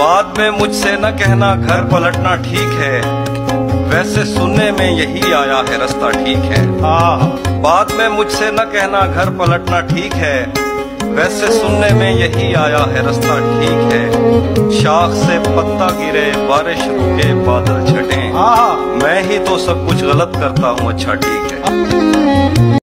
बाद में मुझसे न कहना घर पलटना ठीक है, वैसे सुनने में यही आया है रास्ता ठीक है। बाद में मुझसे न कहना घर पलटना ठीक है, वैसे सुनने में यही आया है रास्ता ठीक है। शाख से पत्ता गिरे, बारिश रुके, बादल छटे, मैं ही तो सब कुछ गलत करता हूँ अच्छा ठीक है।